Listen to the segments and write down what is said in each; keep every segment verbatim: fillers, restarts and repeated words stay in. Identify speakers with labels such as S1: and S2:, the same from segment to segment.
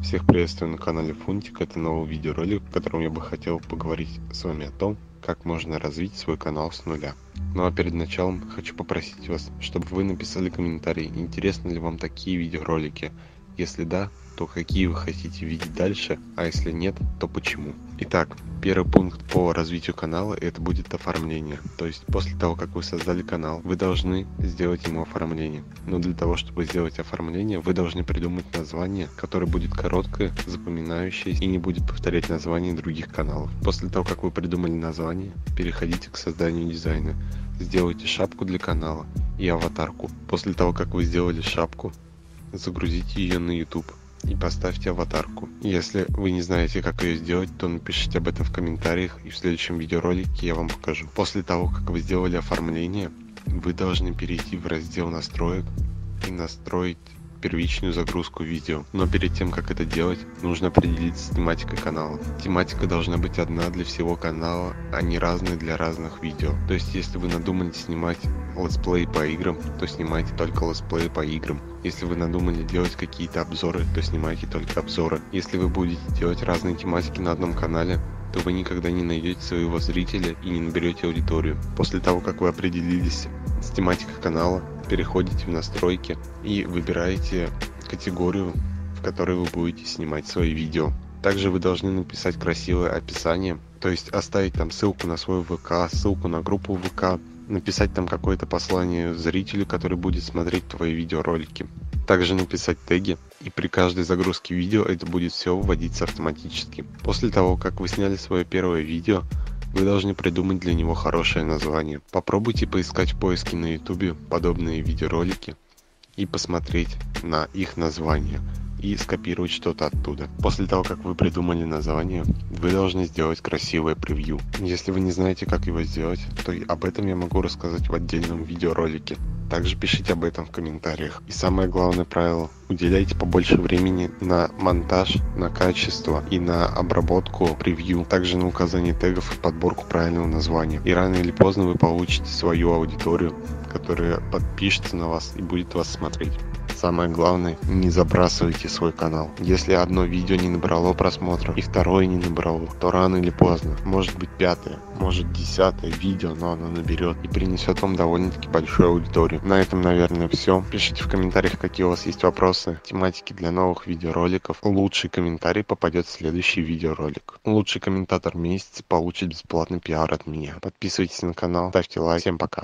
S1: Всех приветствую на канале Фунтик. Это новый видеоролик, в котором я бы хотел поговорить с вами о том, как можно развить свой канал с нуля. Ну а перед началом хочу попросить вас, чтобы вы написали комментарий, интересны ли вам такие видеоролики. Если да, то какие вы хотите видеть дальше, а если нет, то почему. Итак, первый пункт по развитию канала — это будет оформление. То есть после того, как вы создали канал, вы должны сделать ему оформление. Но для того, чтобы сделать оформление, вы должны придумать название, которое будет короткое, запоминающееся и не будет повторять название других каналов. После того, как вы придумали название, переходите к созданию дизайна. Сделайте шапку для канала и аватарку. После того, как вы сделали шапку, загрузите ее на YouTube и поставьте аватарку. Если вы не знаете, как ее сделать, то напишите об этом в комментариях, и в следующем видеоролике я вам покажу. После того, как вы сделали оформление, вы должны перейти в раздел настроек и настроить первичную загрузку видео. Но перед тем, как это делать, нужно определиться с тематикой канала. Тематика должна быть одна для всего канала, а не разная для разных видео. То есть, если вы надумали снимать летсплей по играм, то снимайте только летсплей по играм. Если вы надумали делать какие-то обзоры, то снимайте только обзоры. Если вы будете делать разные тематики на одном канале, то вы никогда не найдете своего зрителя и не наберете аудиторию. После того, как вы определились с тематикой канала, переходите в настройки и выбираете категорию, в которой вы будете снимать свои видео. Также вы должны написать красивое описание, то есть оставить там ссылку на свой ВК, ссылку на группу ВК, написать там какое-то послание зрителю, который будет смотреть твои видеоролики. Также написать теги, и при каждой загрузке видео это будет все вводиться автоматически. После того, как вы сняли свое первое видео, вы должны придумать для него хорошее название. Попробуйте поискать в поиске на YouTube подобные видеоролики и посмотреть на их название и скопировать что-то оттуда. После того, как вы придумали название, вы должны сделать красивое превью. Если вы не знаете, как его сделать, то об этом я могу рассказать в отдельном видеоролике. Также пишите об этом в комментариях. И самое главное правило: уделяйте побольше времени на монтаж, на качество и на обработку превью, также на указание тегов и подборку правильного названия. И рано или поздно вы получите свою аудиторию, которая подпишется на вас и будет вас смотреть. Самое главное, не забрасывайте свой канал. Если одно видео не набрало просмотров и второе не набрало, то рано или поздно, может быть пятое, может десятое видео, но оно наберет и принесет вам довольно-таки большую аудиторию. На этом, наверное, все. Пишите в комментариях, какие у вас есть вопросы, тематики для новых видеороликов. Лучший комментарий попадет в следующий видеоролик. Лучший комментатор месяца получит бесплатный пиар от меня. Подписывайтесь на канал, ставьте лайк. Всем пока.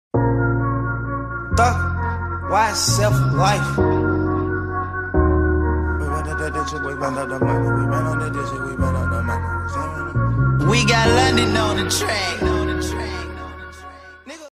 S2: Why self-life? We got London on the track.